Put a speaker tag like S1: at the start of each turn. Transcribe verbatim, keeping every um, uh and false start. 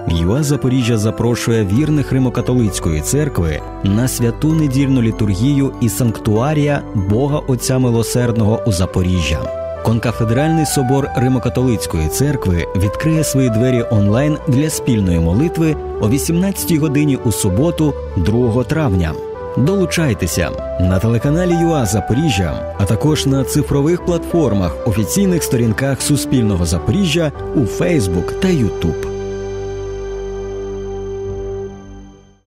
S1: ЮА Запоріжжя запрошує вірних Римо-католицької церкви на святу недільну літургію і санктуарія Бога Отця Милосердного у Запоріжжя. Конкафедральний собор Римо-католицької церкви відкриє свої двері онлайн для спільної молитви о вісімнадцятій годині у суботу, другого травня. Долучайтеся на телеканалі ЮА Запоріжжя, а також на цифрових платформах, офіційних сторінках Суспільного Запоріжжя у Фейсбук та Ютуб.